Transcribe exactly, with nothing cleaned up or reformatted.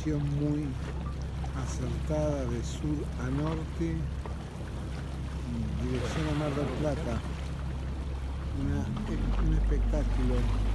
dirección muy acertada de sur a norte, dirección a Mar del Plata. Una- un espectáculo.